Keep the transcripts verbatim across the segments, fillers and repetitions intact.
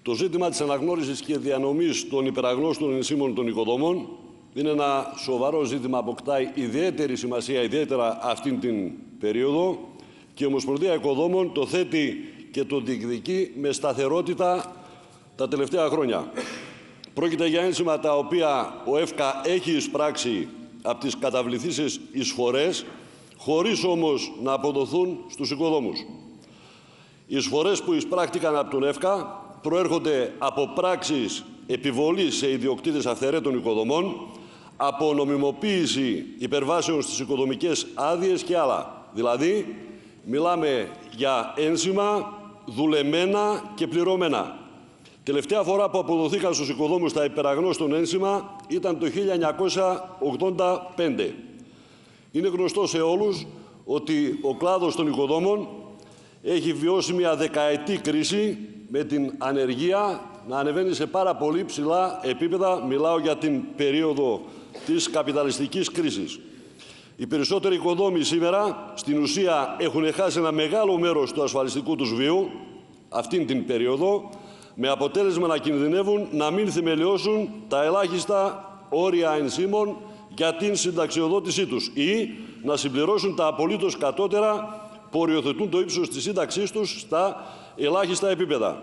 Το ζήτημα της αναγνώρισης και διανομής των υπεραγνώστων ενσύμων των οικοδόμων είναι ένα σοβαρό ζήτημα, αποκτάει ιδιαίτερη σημασία, ιδιαίτερα αυτήν την περίοδο, και η Ομοσπονδία Οικοδόμων το θέτει και το διεκδικεί με σταθερότητα τα τελευταία χρόνια. Πρόκειται για ένσημα τα οποία ο ΕΦΚΑ έχει εισπράξει από τις καταβληθήσεις εισφορές, χωρίς όμως να αποδοθούν στους οικοδόμους. Οι εισφορές που εισπράχτηκαν από τον ΕΦΚΑ προέρχονται από πράξεις επιβολής σε ιδιοκτήτες αυθαιρέτων οικοδομών, από νομιμοποίηση υπερβάσεων στις οικοδομικές άδειες και άλλα. Δηλαδή, μιλάμε για ένσημα δουλεμένα και πληρωμένα. Τελευταία φορά που αποδοθήκαν στους οικοδόμους τα υπεραγνώστων ένσημα ήταν το χίλια εννιακόσια ογδόντα πέντε. Είναι γνωστό σε όλους ότι ο κλάδος των οικοδόμων έχει βιώσει μια δεκαετή κρίση με την ανεργία να ανεβαίνει σε πάρα πολύ ψηλά επίπεδα. Μιλάω για την περίοδο της καπιταλιστικής κρίσης. Οι περισσότεροι οικοδόμοι σήμερα στην ουσία έχουν χάσει ένα μεγάλο μέρος του ασφαλιστικού τους βίου αυτήν την περίοδο, με αποτέλεσμα να κινδυνεύουν να μην θεμελιώσουν τα ελάχιστα όρια ενσύμων για την συνταξιοδότησή τους ή να συμπληρώσουν τα απολύτως κατώτερα που οριοθετούν το ύψος της σύνταξής τους στα ελάχιστα επίπεδα.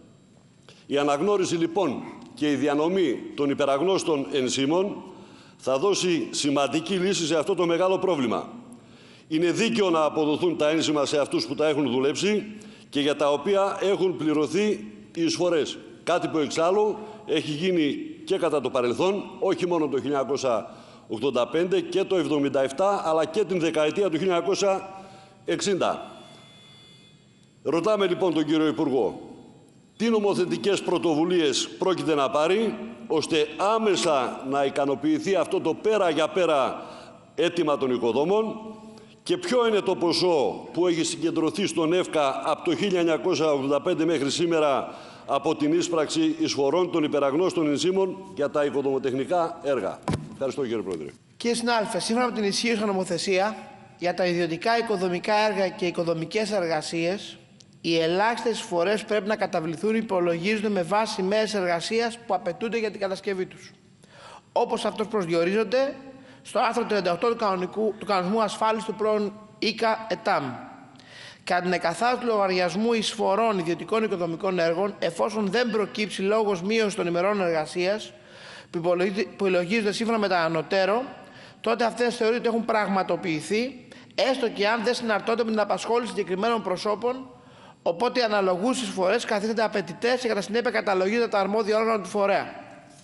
Η αναγνώριση λοιπόν και η διανομή των υπεραγνώστων ενσύμων θα δώσει σημαντική λύση σε αυτό το μεγάλο πρόβλημα. Είναι δίκαιο να αποδοθούν τα ένσημα σε αυτούς που τα έχουν δουλέψει και για τα οποία έχουν πληρωθεί οι εισφορές. Κάτι που εξάλλου έχει γίνει και κατά το παρελθόν, όχι μόνο το χίλια εννιακόσια ογδόντα πέντε και το εβδομήντα επτά, αλλά και την δεκαετία του χίλια εννιακόσια εξήντα. Ρωτάμε λοιπόν τον κύριο Υπουργό, τι νομοθετικές πρωτοβουλίες πρόκειται να πάρει, ώστε άμεσα να ικανοποιηθεί αυτό το πέρα για πέρα αίτημα των οικοδόμων, και ποιο είναι το ποσό που έχει συγκεντρωθεί στον ΕΦΚΑ από το χίλια εννιακόσια ογδόντα πέντε μέχρι σήμερα από την ίσπραξη εισφορών των υπεραγνώστων ενσύμων για τα οικοδομοτεχνικά έργα. Ευχαριστώ, κύριε Πρόεδρε. Κύριε συνάδελφε, σύμφωνα με την ισχύουσα νομοθεσία για τα ιδιωτικά οικοδομικά έργα και οικοδομικές εργασίες, οι ελάχιστες εισφορές πρέπει να καταβληθούν, υπολογίζονται με βάση ημέρες εργασίας που απαιτούνται για την κατασκευή τους, όπως αυτός προσδιορίζονται στο άρθρο τριάντα οκτώ του, κανονικού, του Κανονισμού Ασφάλισης του πρώην ΙΚΑ ΕΤΑΜ. Κατά την εκαθάριση του λογαριασμού εισφορών ιδιωτικών οικοδομικών έργων, εφόσον δεν προκύψει λόγος μείωσης των ημερών εργασίας που υπολογίζονται σύμφωνα με τα ανωτέρω, τότε αυτές θεωρείται ότι έχουν πραγματοποιηθεί, έστω και αν δεν συναρτώνται με την απασχόληση συγκεκριμένων προσώπων, οπότε οι αναλογούσες εισφορές καθίστανται απαιτητές και κατά συνέπεια καταλογίζονται τα αρμόδια όργανα του φορέα.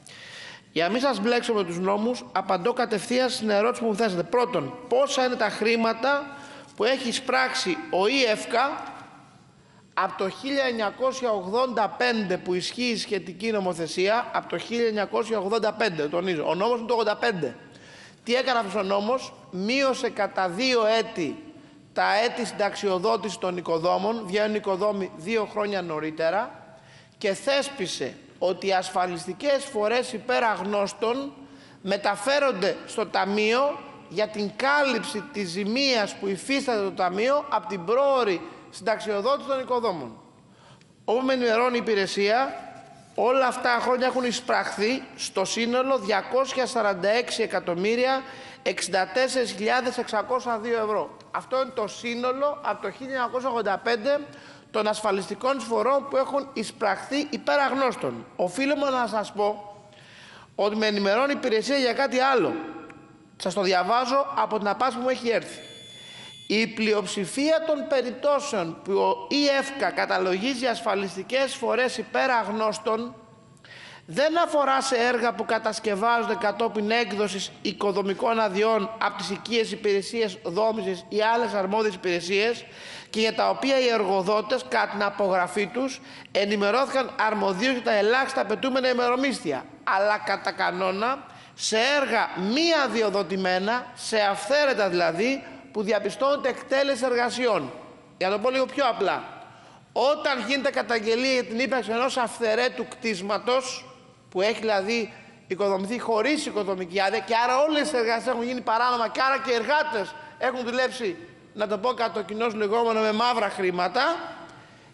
Για να μην σας μπλέξω με τους νόμους, απαντώ κατευθείαν στην ερώτηση που μου θέσατε. Πρώτον, πόσα είναι τα χρήματα που έχει εισπράξει ο ΙΕΦΚΑ από το χίλια εννιακόσια ογδόντα πέντε που ισχύει η σχετική νομοθεσία, από το χίλια εννιακόσια ογδόντα πέντε, τονίζω, ο νόμος είναι το ογδόντα πέντε. Τι έκανε αυτός ο νόμος? Μείωσε κατά δύο έτη τα έτη συνταξιοδότηση των οικοδόμων, βγαίνουν οι οικοδόμοι δύο χρόνια νωρίτερα, και θέσπισε ότι οι ασφαλιστικές φορές υπεραγνώστων μεταφέρονται στο Ταμείο για την κάλυψη της ζημίας που υφίσταται το Ταμείο από την πρόωρη συνταξιοδότηση των οικοδόμων. Όπως με ενημερώνει η υπηρεσία, όλα αυτά τα χρόνια έχουν εισπραχθεί στο σύνολο διακόσια σαράντα έξι εκατομμύρια εξήντα τέσσερις χιλιάδες εξακόσια δύο ευρώ. Αυτό είναι το σύνολο από το χίλια εννιακόσια ογδόντα πέντε των ασφαλιστικών εισφορών που έχουν εισπραχθεί υπεραγνώστων. Οφείλω να σας πω ότι με ενημερώνει η υπηρεσία για κάτι άλλο. Σας το διαβάζω από την απάντηση που μου έχει έρθει. Η πλειοψηφία των περιπτώσεων που ο ΙΕΦΚΑ καταλογίζει ασφαλιστικές εισφορές υπεραγνώστων δεν αφορά σε έργα που κατασκευάζονται κατόπιν έκδοσης οικοδομικών αδειών από τις οικίες υπηρεσίες δόμησης ή άλλες αρμόδιες υπηρεσίες και για τα οποία οι εργοδότες κατά την απογραφή τους ενημερώθηκαν αρμοδίως για τα ελάχιστα απαιτούμενα ημερομίσθια, αλλά κατά κανόνα σε έργα μη αδειοδοτημένα, σε αυθαίρετα δηλαδή, που διαπιστώνεται εκτέλεση εργασιών. Για να το πω λίγο πιο απλά, όταν γίνεται καταγγελία για την ύπαρξη ενός αυθαιρέτου κτίσματος, που έχει δηλαδή οικοδομηθεί χωρίς οικοδομική άδεια, και άρα όλες οι εργασίες έχουν γίνει παράνομα, και άρα και οι εργάτες έχουν δουλέψει, να το πω κατά το κοινώς λεγόμενο, με μαύρα χρήματα,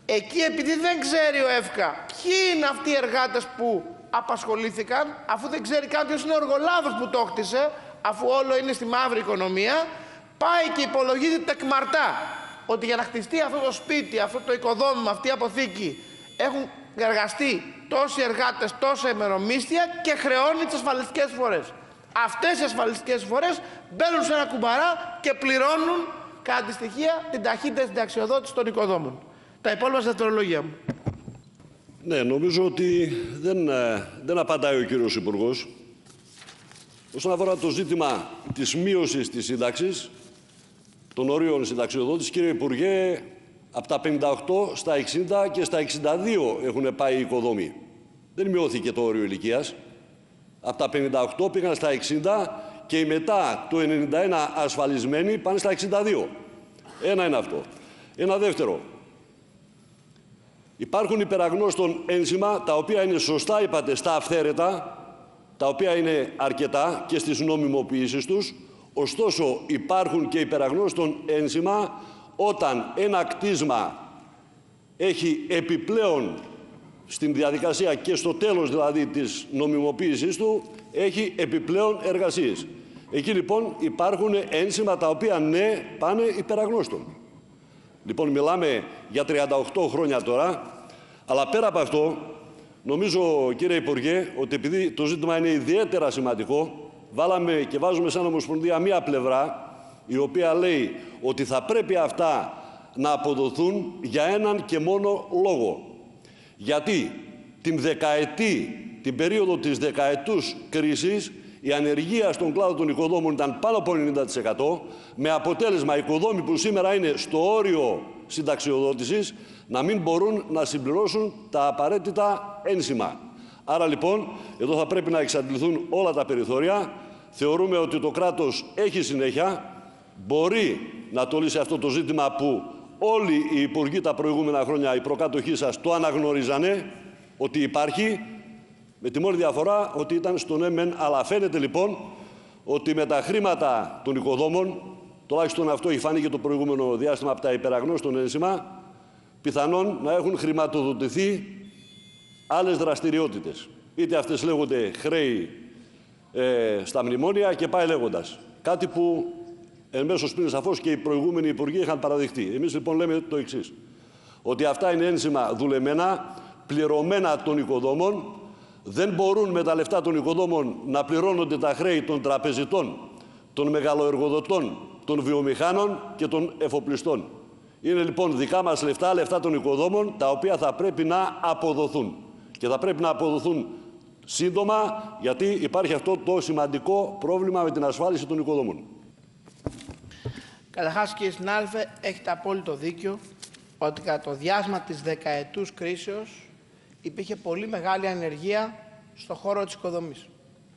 Εκεί, επειδή δεν ξέρει ο ΕΦΚΑ ποιοι είναι αυτοί οι εργάτες που απασχολήθηκαν, αφού δεν ξέρει καν ποιος είναι ο εργολάβος που το χτίσε, αφού όλο είναι στη μαύρη οικονομία, πάει και υπολογίζει τεκμαρτά ότι για να χτιστεί αυτό το σπίτι, αυτό το οικοδόμημα, αυτή η αποθήκη, έχουν εργαστεί τόσοι εργάτες, τόσα ημερομίσθια και χρεώνει τις ασφαλιστικές εισφορές. Αυτές οι ασφαλιστικές εισφορές μπαίνουν σε ένα κουμπαρά και πληρώνουν κατά τη στοιχεία την ταχύτητα συνταξιοδότηση των οικοδόμων. Τα υπόλοιπα στα δευτερολογία μου. Ναι, νομίζω ότι δεν, δεν απαντάει ο κύριος Υπουργός. Όσον αφορά το ζήτημα της μείωσης της σύνταξης, των ορίων συνταξιοδότησης, κύριε Υπουργέ, από τα πενήντα οκτώ στα εξήντα και στα εξήντα δύο έχουν πάει οι οικοδόμοι. Δεν μειώθηκε το όριο ηλικίας. Από τα πενήντα οκτώ πήγαν στα εξήντα και οι μετά το ενενήντα ένα ασφαλισμένοι πάνε στα εξήντα δύο. Ένα είναι αυτό. Ένα δεύτερο. Υπάρχουν υπεραγνώστων ένσημα, τα οποία είναι σωστά, είπατε, στα αυθαίρετα, τα οποία είναι αρκετά και στις νομιμοποιήσεις τους. Ωστόσο, υπάρχουν και υπεραγνώστων ένσημα όταν ένα κτίσμα έχει επιπλέον στην διαδικασία και στο τέλος δηλαδή της νομιμοποίησης του, έχει επιπλέον εργασίες. Εκεί λοιπόν υπάρχουν ένσημα τα οποία ναι πάνε υπεραγνώστων. Λοιπόν, μιλάμε για τριάντα οκτώ χρόνια τώρα, αλλά πέρα από αυτό, νομίζω, κύριε Υπουργέ, ότι επειδή το ζήτημα είναι ιδιαίτερα σημαντικό, βάλαμε και βάζουμε σαν Ομοσπονδία μία πλευρά, η οποία λέει ότι θα πρέπει αυτά να αποδοθούν για έναν και μόνο λόγο. Γιατί την δεκαετή, την περίοδο της δεκαετούς κρίσης, η ανεργία στον κλάδο των οικοδόμων ήταν πάνω από ενενήντα τοις εκατό, με αποτέλεσμα οι οικοδόμοι που σήμερα είναι στο όριο συνταξιοδότησης να μην μπορούν να συμπληρώσουν τα απαραίτητα ένσημα. Άρα λοιπόν, εδώ θα πρέπει να εξαντληθούν όλα τα περιθώρια. Θεωρούμε ότι το κράτος έχει συνέχεια, μπορεί να το λύσει αυτό το ζήτημα που όλοι οι υπουργοί τα προηγούμενα χρόνια, οι προκάτοχοί σας, το αναγνωρίζανε ότι υπάρχει, με τη μόνη διαφορά ότι ήταν στον ΕΜΕΝ. Αλλά φαίνεται λοιπόν ότι με τα χρήματα των οικοδόμων, τουλάχιστον αυτό έχει φανεί και το προηγούμενο διάστημα από τα υπεραγνώστων ένσημα, πιθανόν να έχουν χρηματοδοτηθεί άλλες δραστηριότητες. Είτε αυτές λέγονται χρέη ε, στα μνημόνια και πάει λέγοντας. Κάτι που εν μέσω πριν σαφώς και οι προηγούμενοι υπουργοί είχαν παραδειχτεί. Εμείς λοιπόν λέμε το εξής, ότι αυτά είναι ένσημα δουλεμένα, πληρωμένα των οικοδόμων, δεν μπορούν με τα λεφτά των οικοδόμων να πληρώνονται τα χρέη των τραπεζιτών, των μεγαλοεργοδοτών, των βιομηχάνων και των εφοπλιστών. Είναι λοιπόν δικά μας λεφτά, λεφτά των οικοδόμων, τα οποία θα πρέπει να αποδοθούν. Και θα πρέπει να αποδοθούν σύντομα, γιατί υπάρχει αυτό το σημαντικό πρόβλημα με την ασφάλιση των οικοδόμων. Καταρχάς, κύριε συνάδελφε, έχετε απόλυτο δίκιο ότι κατά το διάστημα της δεκαετούς κρίσεως υπήρχε πολύ μεγάλη ανεργία στον χώρο της οικοδομής.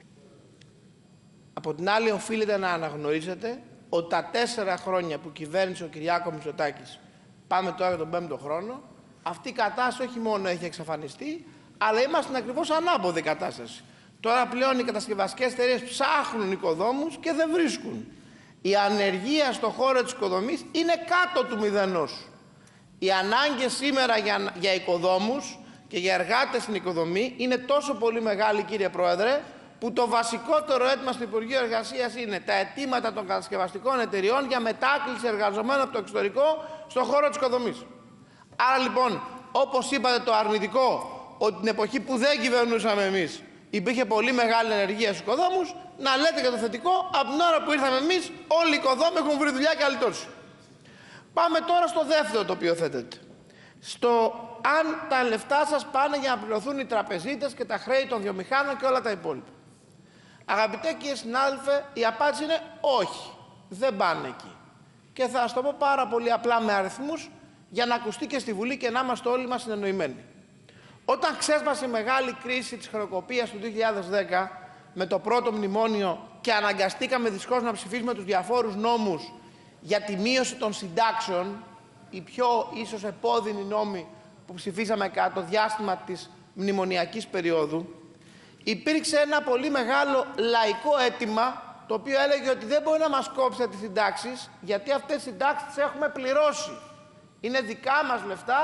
Από την άλλη, οφείλετε να αναγνωρίσετε ότι τα τέσσερα χρόνια που κυβέρνησε ο Κυριάκος Μητσοτάκης, πάμε τώρα για τον πέμπτο χρόνο, αυτή η κατάσταση όχι μόνο έχει εξαφανιστεί, αλλά είμαστε στην ακριβώς ανάποδη κατάσταση. Τώρα πλέον οι κατασκευαστικές εταιρείες ψάχνουν οικοδόμους και δεν βρίσκουν. Η ανεργία στον χώρο της οικοδομής είναι κάτω του μηδενός. Οι ανάγκες σήμερα για, για οικοδόμους και για εργάτες στην οικοδομή είναι τόσο πολύ μεγάλη, κύριε Πρόεδρε, που το βασικότερο αίτημα στο Υπουργείο Εργασίας είναι τα αιτήματα των κατασκευαστικών εταιριών για μετάκληση εργαζομένων από το εξωτερικό στον χώρο της οικοδομής. Άρα λοιπόν, όπως είπατε το αρνητικό, ότι την εποχή που δεν κυβερνούσαμε εμείς υπήρχε πολύ μεγάλη ενεργεία στους οικοδόμους, να λέτε και το θετικό, από την ώρα που ήρθαμε εμείς, όλοι οι οικοδόμοι έχουν βρει δουλειά και αλυτώσει. Πάμε τώρα στο δεύτερο το οποίο θέτεται. Στο αν τα λεφτά σας πάνε για να πληρωθούν οι τραπεζίτες και τα χρέη των βιομηχάνων και όλα τα υπόλοιπα. Αγαπητέ κύριε συνάδελφε, η απάντηση είναι όχι, δεν πάνε εκεί. Και θα σας το πω πάρα πολύ απλά με αριθμούς για να ακουστεί και στη Βουλή και να είμαστε όλοι μας συνεννοημένοι. Όταν ξέσπασε η μεγάλη κρίση της χρεοκοπίας του δύο χιλιάδες δέκα με το πρώτο μνημόνιο και αναγκαστήκαμε δυστυχώς να ψηφίσουμε τους διαφόρους νόμους για τη μείωση των συντάξεων, οι πιο ίσως επώδυνοι νόμοι που ψηφίσαμε κατά το διάστημα της μνημονιακής περίοδου, υπήρξε ένα πολύ μεγάλο λαϊκό αίτημα, το οποίο έλεγε ότι δεν μπορεί να μας κόψετε τις συντάξεις, γιατί αυτές τις συντάξεις τις έχουμε πληρώσει. Είναι δικά μας λεφτά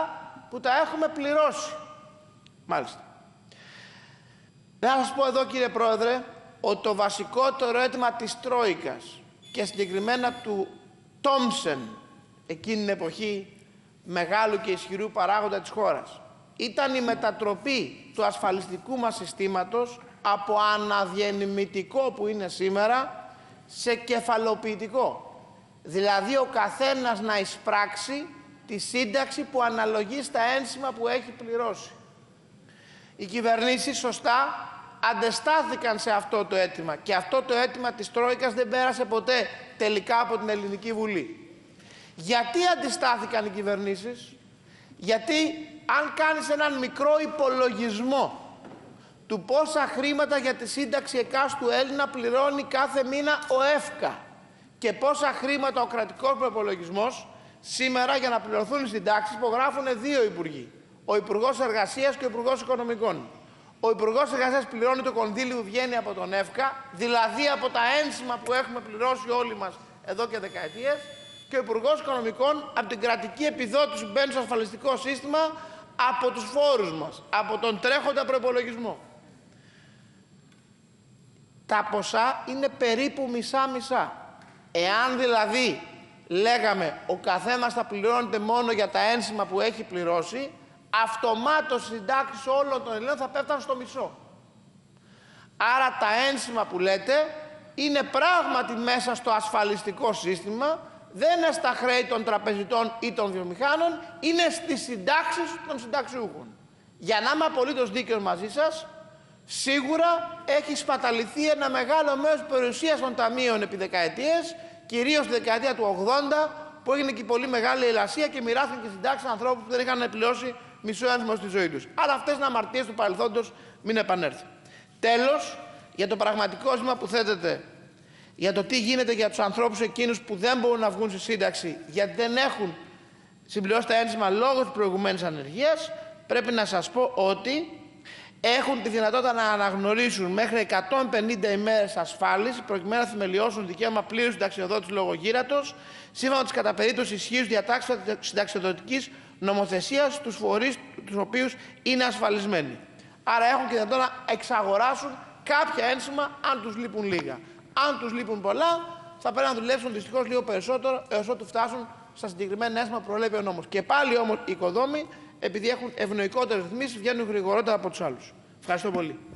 που τα έχουμε πληρώσει. Μάλιστα. Να σας πω εδώ, κύριε Πρόεδρε, ότι το βασικότερο αίτημα της Τρόικας και συγκεκριμένα του Τόμσεν, εκείνη την εποχή μεγάλου και ισχυρού παράγοντα της χώρας, ήταν η μετατροπή του ασφαλιστικού μας συστήματος από αναδιανεμητικό που είναι σήμερα σε κεφαλοποιητικό. Δηλαδή ο καθένας να εισπράξει τη σύνταξη που αναλογεί στα ένσημα που έχει πληρώσει. Οι κυβερνήσεις σωστά αντεστάθηκαν σε αυτό το αίτημα και αυτό το αίτημα της Τρόικας δεν πέρασε ποτέ τελικά από την Ελληνική Βουλή. Γιατί αντιστάθηκαν οι κυβερνήσεις? Γιατί αν κάνεις έναν μικρό υπολογισμό του πόσα χρήματα για τη σύνταξη εκάστου Έλληνα πληρώνει κάθε μήνα ο ΕΦΚΑ και πόσα χρήματα ο κρατικός προϋπολογισμός, σήμερα για να πληρωθούν οι συντάξεις υπογράφουν δύο υπουργοί. Ο Υπουργός Εργασίας και ο Υπουργός Οικονομικών. Ο Υπουργός Εργασίας πληρώνει το κονδύλι που βγαίνει από τον ΕΦΚΑ, δηλαδή από τα ένσημα που έχουμε πληρώσει όλοι μας εδώ και δεκαετίες, και ο Υπουργός Οικονομικών από την κρατική επιδότηση που μπαίνει στο ασφαλιστικό σύστημα, από τους φόρους μας, από τον τρέχοντα προϋπολογισμό. Τα ποσά είναι περίπου μισά-μισά. Εάν δηλαδή λέγαμε ο καθένας θα πληρώνεται μόνο για τα ένσημα που έχει πληρώσει, αυτομάτως οι συντάξεις όλων των Ελλήνων θα πέφτουν στο μισό. Άρα τα ένσημα που λέτε είναι πράγματι μέσα στο ασφαλιστικό σύστημα, δεν είναι στα χρέη των τραπεζιτών ή των βιομηχάνων, είναι στις συντάξεις των συνταξιούχων. Για να είμαι απολύτως δίκαιος μαζί σας, σίγουρα έχει σπαταληθεί ένα μεγάλο μέρος της περιουσίας των ταμείων επί δεκαετίες, κυρίως τη δεκαετία του ογδόντα, που έγινε και πολύ μεγάλη ελασία και μοιράστηκαν και συντάξεις ανθρώπους που δεν είχαν πληρώσει μισό ένθιμο στη ζωή τους. Άρα αυτές είναι αμαρτίες του παρελθόντος, μην επανέλθει. Τέλος, για το πραγματικό ζήτημα που θέτεται, για το τι γίνεται για τους ανθρώπους εκείνους που δεν μπορούν να βγουν στη σύνταξη γιατί δεν έχουν συμπληρώσει τα ένσημα λόγω της προηγουμένης ανεργίας, πρέπει να σας πω ότι έχουν τη δυνατότητα να αναγνωρίσουν μέχρι εκατόν πενήντα ημέρες ασφάλιση προκειμένου να θεμελιώσουν δικαίωμα πλήρους συνταξιοδότησης λόγω γύρατος, σύμφωνα με τις κατά περίπτωση ισχύουσες διατάξεις συνταξιοδοτικής νομοθεσίας στους φορείς τους οποίους είναι ασφαλισμένοι. Άρα έχουν και δυνατότητα να εξαγοράσουν κάποια ένσημα αν τους λείπουν λίγα. Αν τους λείπουν πολλά, θα πρέπει να δουλέψουν δυστυχώς λίγο περισσότερο έως ότου φτάσουν στα συγκεκριμένα ένσημα που προβλέπει ο νόμος. Και πάλι όμως οι οικοδόμοι, επειδή έχουν ευνοϊκότερες ρυθμίσεις, βγαίνουν γρηγορότερα από τους άλλους. Ευχαριστώ πολύ.